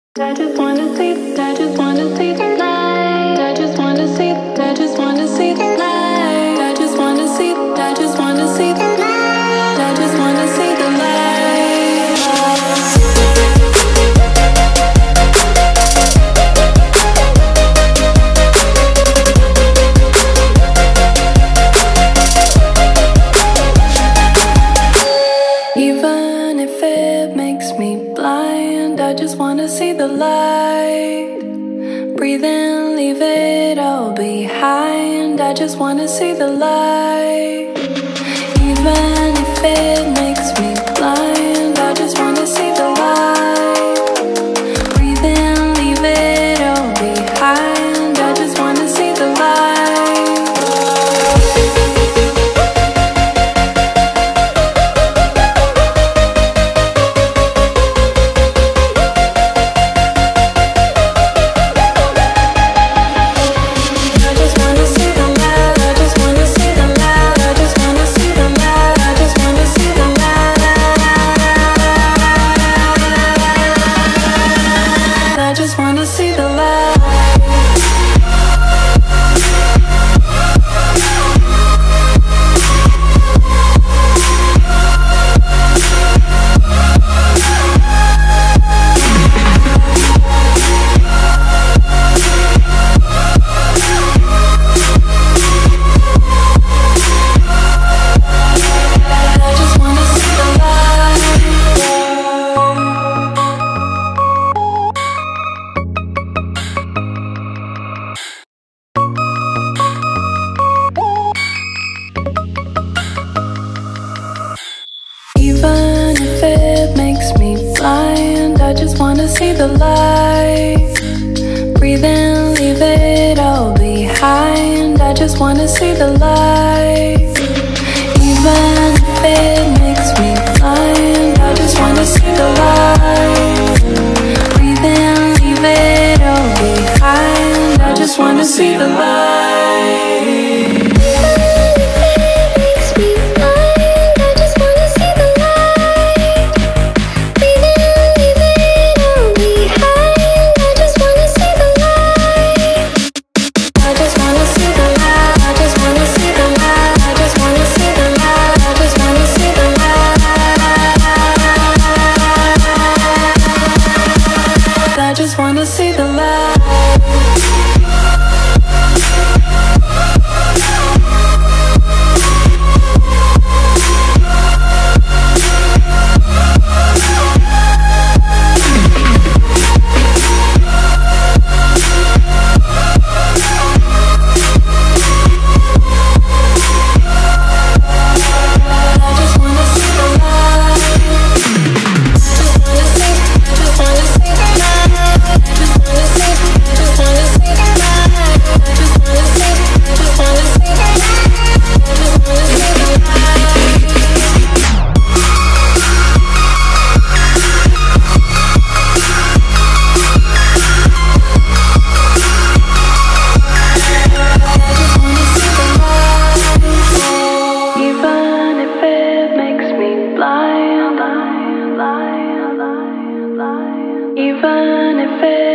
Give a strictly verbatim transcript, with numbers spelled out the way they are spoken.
I just wanna see, I just wanna see the light. I just wanna see, I just wanna see the light. I just wanna see, I just wanna see the light. I just wanna see the light. Even if it makes me blind, I just wanna see the light. Breathe in, leave it all behind. I just wanna see the light. Even if it makes me blind, I just wanna see the light. Breathe in, leave it all behind. I just wanna see the light. Even if it makes me blind, I just wanna see the light. Breathe in, leave it all behind. I just wanna see the light. Even if it makes me blind, I just wanna see the light. Breathe in, leave it all behind. I just wanna see the light. I just wanna see the light. Even if it